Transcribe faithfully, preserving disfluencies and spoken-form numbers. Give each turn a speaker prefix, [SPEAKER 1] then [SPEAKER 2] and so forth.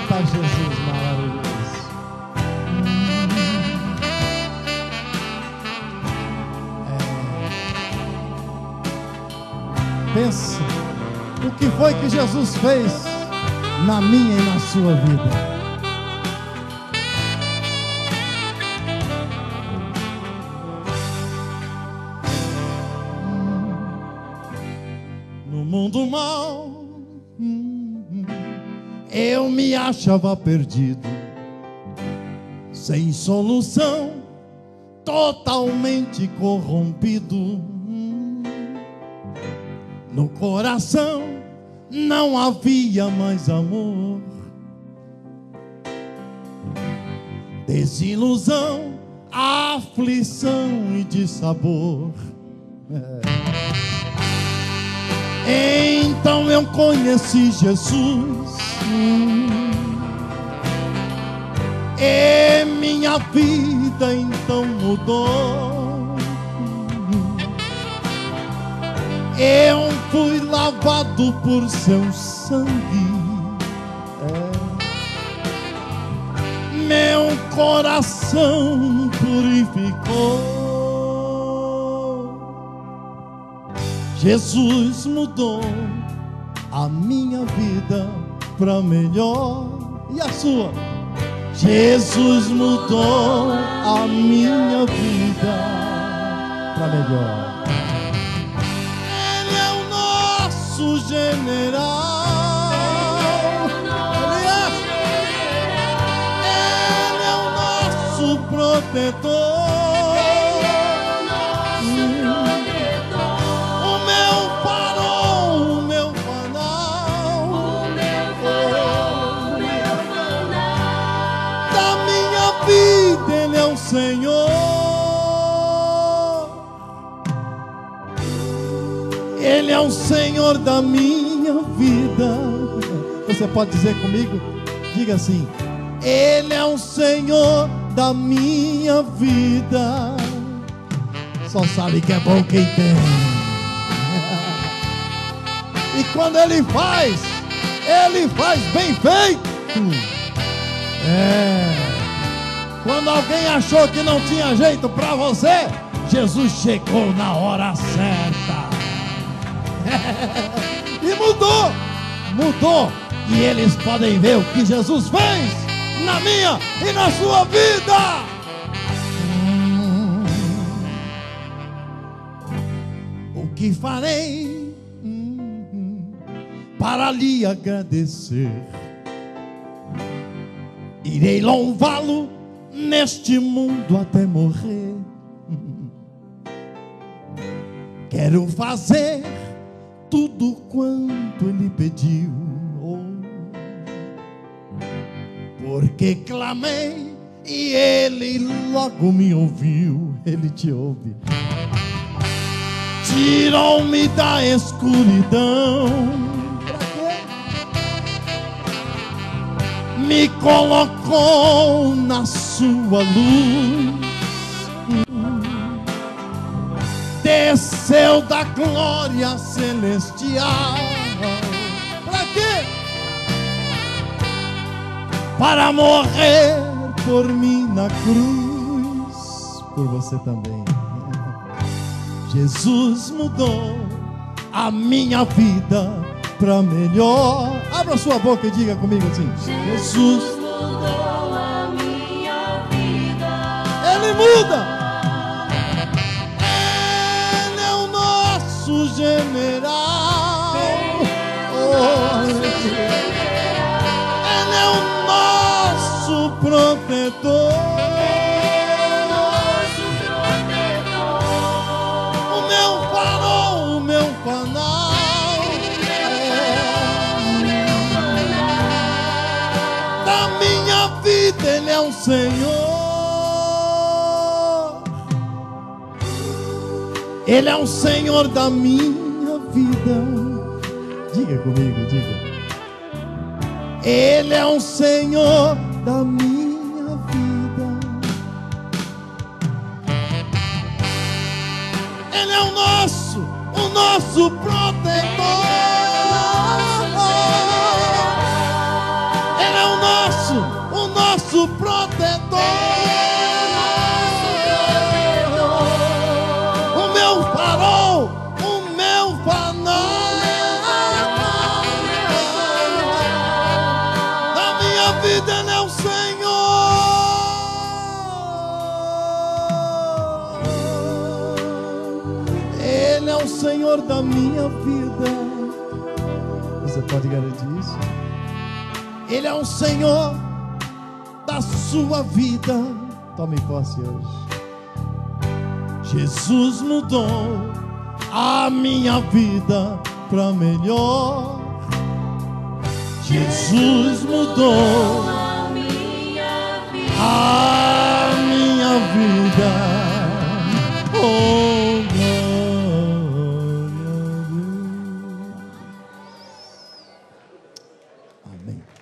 [SPEAKER 1] Eita, Jesus maravilhoso. É. Pensa o que foi que Jesus fez na minha e na sua vida. No mundo mal, eu me achava perdido, sem solução, totalmente corrompido. No coração não havia mais amor, desilusão, aflição e dissabor. É. Então eu conheci Jesus, e minha vida então mudou. Eu fui lavado por seu sangue, é. Meu coração purificou. Jesus mudou a minha vida para melhor. E a sua? Jesus mudou a minha vida para melhor. Ele é o nosso general. Ele é, Ele é o nosso protetor. Ele é o Senhor. Ele é o Senhor da minha vida. Você pode dizer comigo? Diga assim: Ele é o Senhor da minha vida. Só sabe que é bom quem tem. E quando Ele faz, Ele faz bem feito. É. Quando alguém achou que não tinha jeito para você, Jesus chegou na hora certa. E mudou, mudou. E eles podem ver o que Jesus fez na minha e na sua vida. Hum, o que farei hum, para lhe agradecer? Irei louvá-lo neste mundo até morrer. Quero fazer tudo quanto Ele pediu, oh, porque clamei e Ele logo me ouviu. Ele te ouve. Tirou-me da escuridão, me colocou na sua luz, desceu da glória celestial. Para quê? Para morrer por mim na cruz, por você também. Jesus mudou a minha vida para melhor. Abra sua boca e diga comigo assim: Jesus mudou a minha vida. Ele muda. Ele é o nosso general. Oh, Ele é o nosso protetor. O meu farol, o meu fanal. Ele é o Senhor. Ele é o Senhor da minha vida. Diga comigo, diga. Ele é o Senhor da minha vida. Ele é o nosso, o nosso protetor. Ele é o nosso vida, Ele é o Senhor. Ele é o Senhor da minha vida. Você pode garantir isso? Ele é o Senhor da sua vida. Tome posse hoje. Jesus mudou a minha vida para melhor. Jesus mudou
[SPEAKER 2] a minha vida.
[SPEAKER 1] A minha vida. Oh, glória a Deus. Amém.